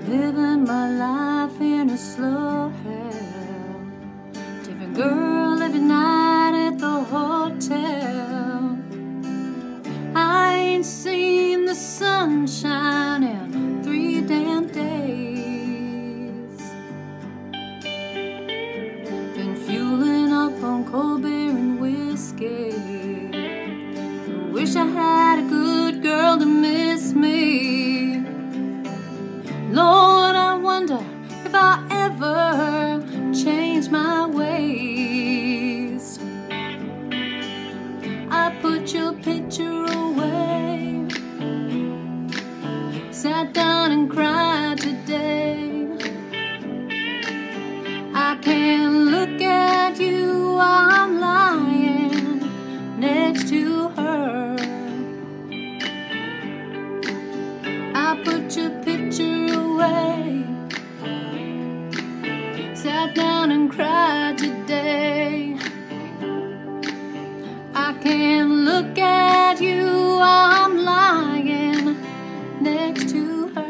living my life in a slow hell. Different girl every night at the hotel. I ain't seen the sunshine in 3 damn days. Been fueling up on cold beer and whiskey. I wish I had a good girl to miss me. Lord, I wonder if I ever change my ways. I put your picture away, sat down and cried today. I can't look at you while I'm lying next to her. I put your picture away, sat down and cried today. I can't look at you while I'm lying next to her.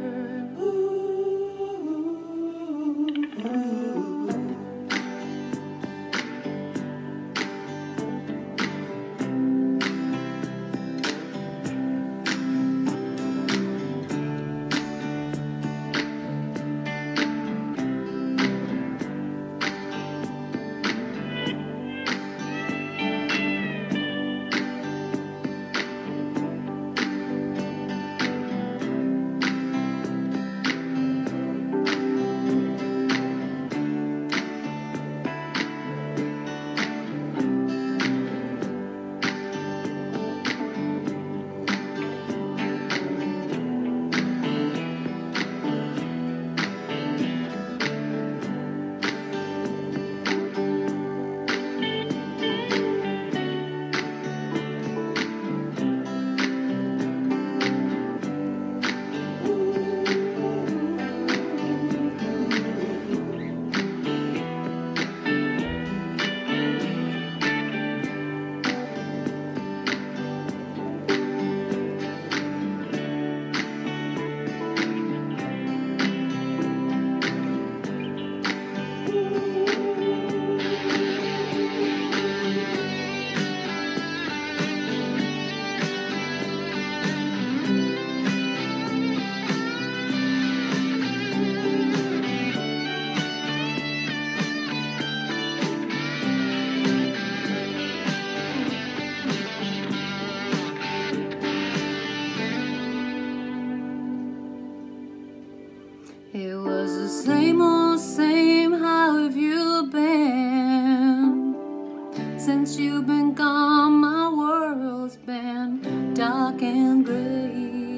It was the same old same, how have you been? Since you've been gone, my world's been dark and gray.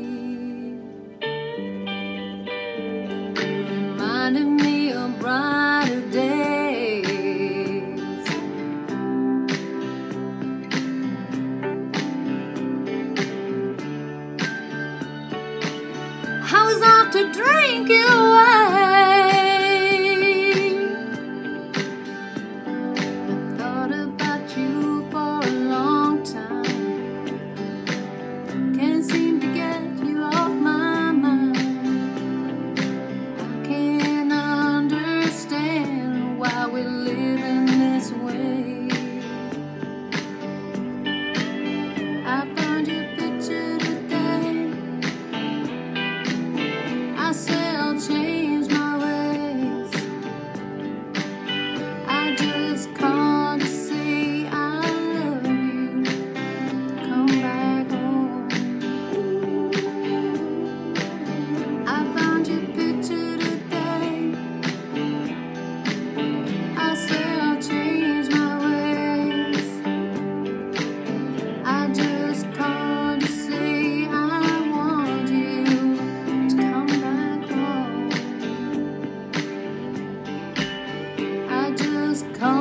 You reminded me of brighter days. I was off to drink you away. I thought about you for a long time. Can't seem to get you off my mind. I can't understand why we live in this way. I found your picture today. I said I'll change my ways. I just called to say I love you. Come back home. I found your picture today. I said I'll change my ways. I just called to say I want you to come back home. I just called